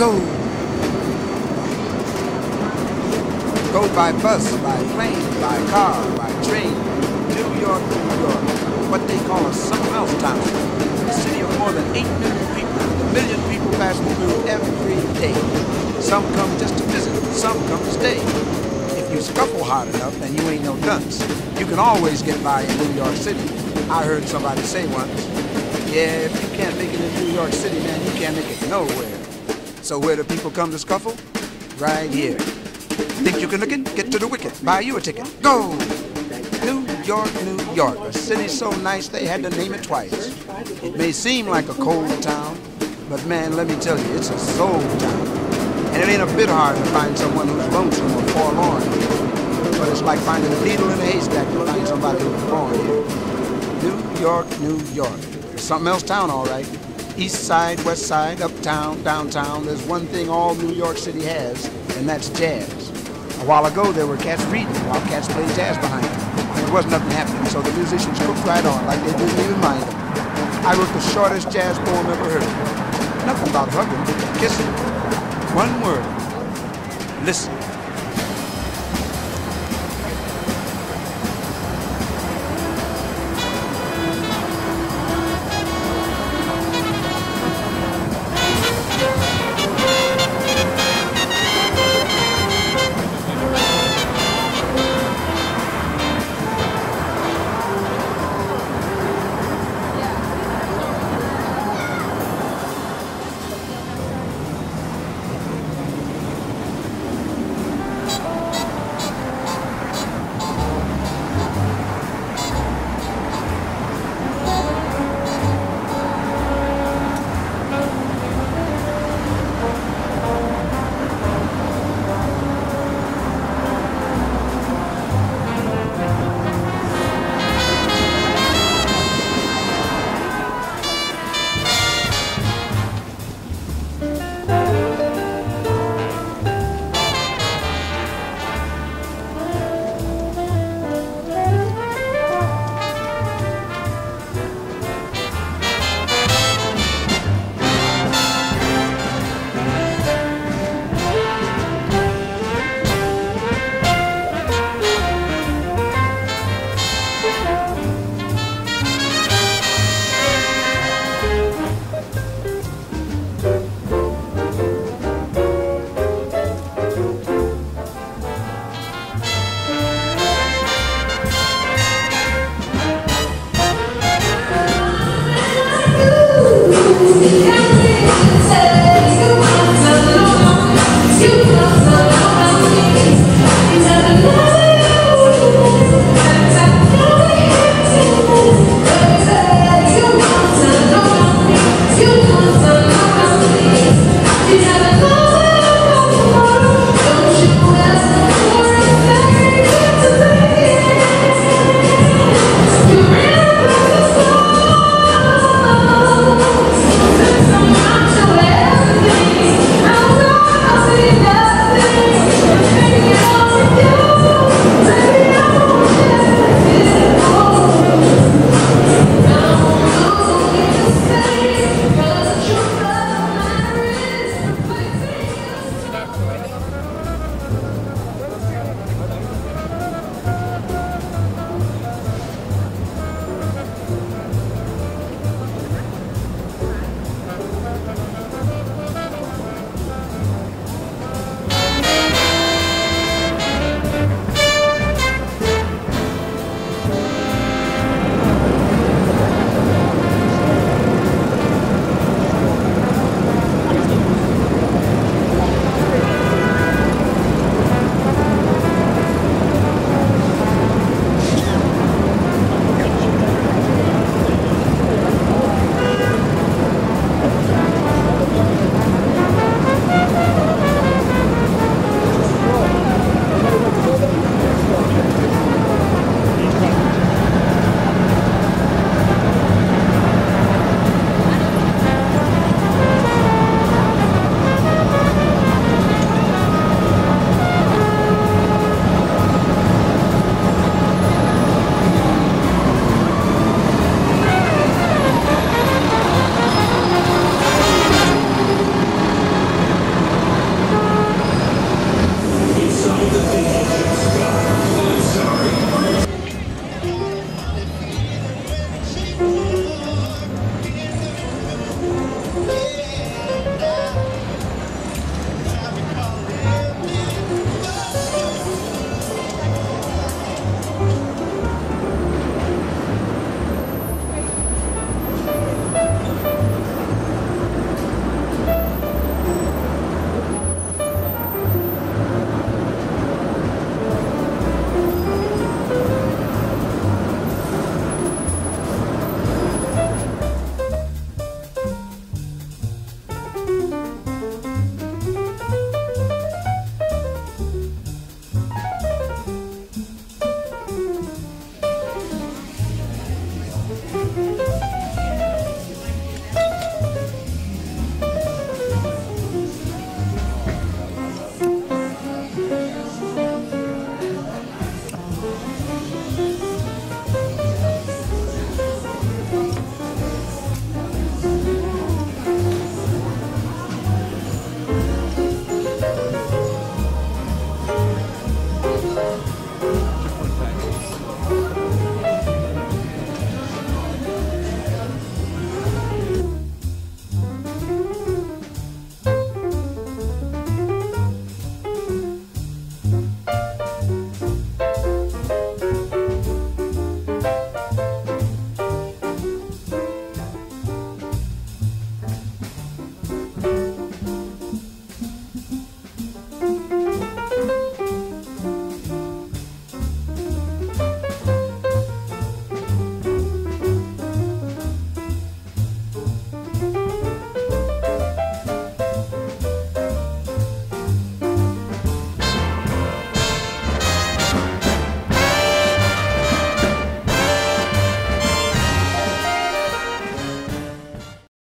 Go! Go by bus, by plane, by car, by train. New York, New York. What they call a something else town. A city of more than 8 million people. A million people passing through every day. Some come just to visit, some come to stay. If you scuffle hard enough and you ain't no dunce, you can always get by in New York City. I heard somebody say once, yeah, if you can't make it in New York City, man, you can't make it nowhere. So where do people come to scuffle? Right here. Think you can look it? Get to the wicket. Buy you a ticket. Go! New York, New York. A city so nice they had to name it twice. It may seem like a cold town, but man, let me tell you, it's a soul town. And it ain't a bit hard to find someone who's lonesome or forlorn. But it's like finding a needle in a haystack to find somebody who's born here. New York, New York. It's something else town, all right. East side, west side, uptown, downtown. There's one thing all New York City has, and that's jazz. A while ago, there were cats reading while cats played jazz behind them. There wasn't nothing happening, so the musicians cooked right on like they didn't even mind them. I wrote the shortest jazz poem ever heard. Nothing about hugging, kissing. One word. Listen. Yeah.